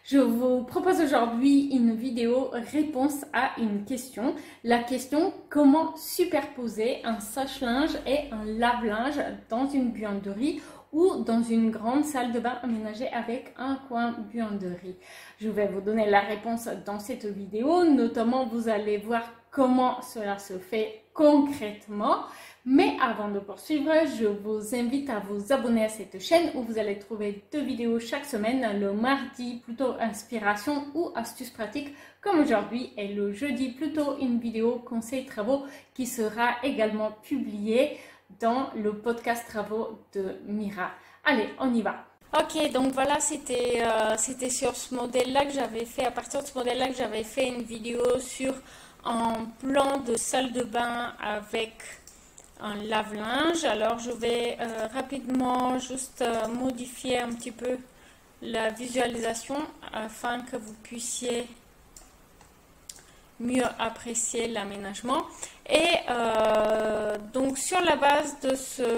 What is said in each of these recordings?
Je vous propose aujourd'hui une vidéo réponse à une question. La question: comment superposer un sèche-linge et un lave-linge dans une buanderie ou dans une grande salle de bain aménagée avec un coin buanderie. Je vais vous donner la réponse dans cette vidéo. Notamment, vous allez voir comment cela se fait concrètement. Mais avant de poursuivre, je vous invite à vous abonner à cette chaîne où vous allez trouver 2 vidéos chaque semaine, le mardi plutôt inspiration ou astuces pratiques comme aujourd'hui, et le jeudi plutôt une vidéo conseils travaux qui sera également publiée dans le podcast travaux de Mira. Allez, on y va. Ok, donc voilà, c'était sur ce modèle-là que j'avais fait, à partir de ce modèle-là que j'avais fait une vidéo sur un plan de salle de bain avec un lave-linge. Alors je vais rapidement juste modifier un petit peu la visualisation afin que vous puissiez mieux apprécier l'aménagement. Et donc sur la base de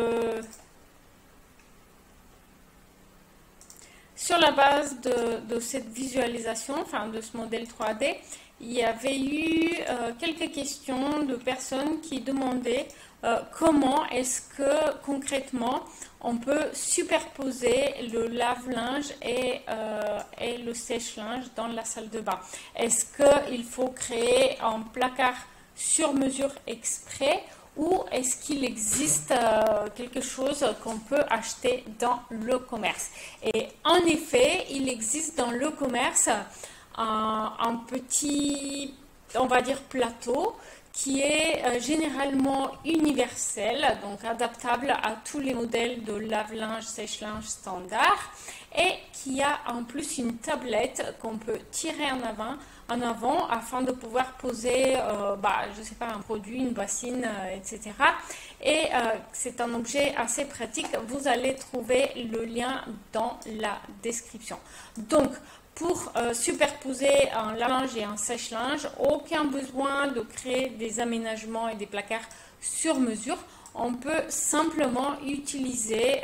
cette visualisation, enfin de ce modèle 3D, il y avait eu quelques questions de personnes qui demandaient comment est-ce que concrètement on peut superposer le lave-linge et le sèche-linge dans la salle de bain. Est-ce qu'il faut créer un placard sur mesure exprès, ou est-ce qu'il existe quelque chose qu'on peut acheter dans le commerce? Et en effet, il existe dans le commerce un petit, on va dire, plateau qui est généralement universel, donc adaptable à tous les modèles de lave-linge, sèche-linge standard, et qui a en plus une tablette qu'on peut tirer en avant afin de pouvoir poser, je sais pas, un produit, une bassine, etc. Et c'est un objet assez pratique. Vous allez trouver le lien dans la description. Donc, pour superposer un lave-linge et un sèche-linge, aucun besoin de créer des aménagements et des placards sur mesure. On peut simplement utiliser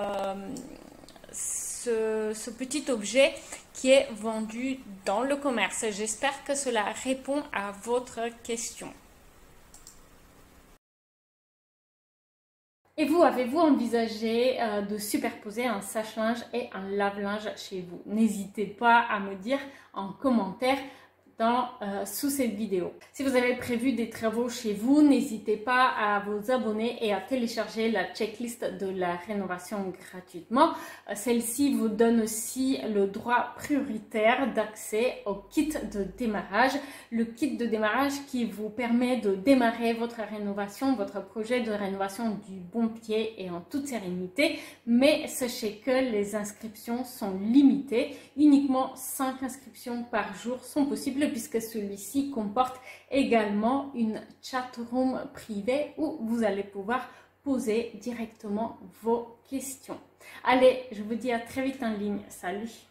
ce petit objet qui est vendu dans le commerce. J'espère que cela répond à votre question. Et vous, avez-vous envisagé de superposer un sèche-linge et un lave-linge chez vous? N'hésitez pas à me dire en commentaire sous cette vidéo. Si vous avez prévu des travaux chez vous, n'hésitez pas à vous abonner et à télécharger la checklist de la rénovation gratuitement. Celle-ci vous donne aussi le droit prioritaire d'accès au kit de démarrage. Le kit de démarrage qui vous permet de démarrer votre rénovation, votre projet de rénovation du bon pied et en toute sérénité. Mais sachez que les inscriptions sont limitées. Uniquement 5 inscriptions par jour sont possibles, puisque celui-ci comporte également une chatroom privée où vous allez pouvoir poser directement vos questions. Allez, je vous dis à très vite en ligne. Salut!